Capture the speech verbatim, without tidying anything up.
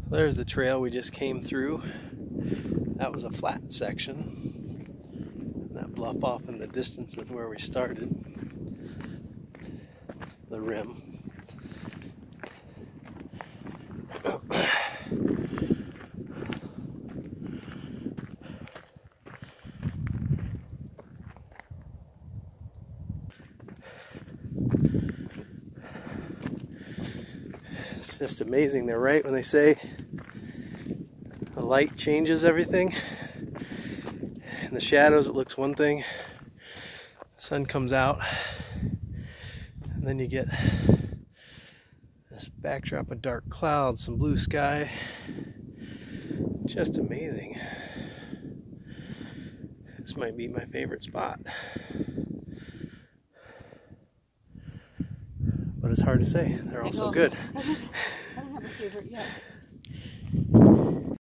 So there's the trail we just came through. That was a flat section. And that bluff off in the distance is where we started. The rim. It's just amazing. They're right when they say the light changes everything. In the shadows it looks one thing. The sun comes out and then you get this backdrop of dark clouds, some blue sky. Just amazing. This might be my favorite spot. But it's hard to say. They're all so good. I don't have a favorite yet.